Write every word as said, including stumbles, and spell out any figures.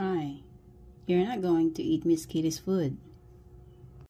Hi, you're not going to eat Miss Kitty's food.